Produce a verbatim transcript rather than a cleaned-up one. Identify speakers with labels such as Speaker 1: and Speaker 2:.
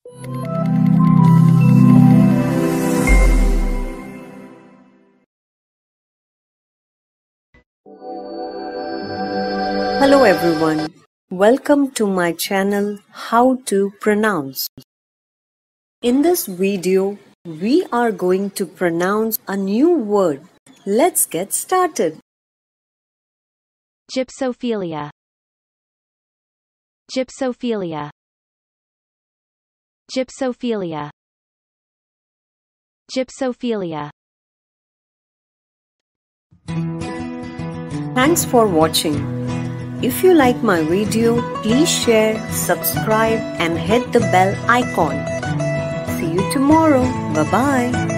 Speaker 1: Hello everyone, welcome to my channel How to Pronounce. In this video, we are going to pronounce a new word. Let's get started.
Speaker 2: Gypsophilia. Gypsophilia. Gypsophilia. Gypsophilia.
Speaker 1: Thanks for watching. If you like my video, please share, subscribe and hit the bell icon. See you tomorrow. Bye-bye.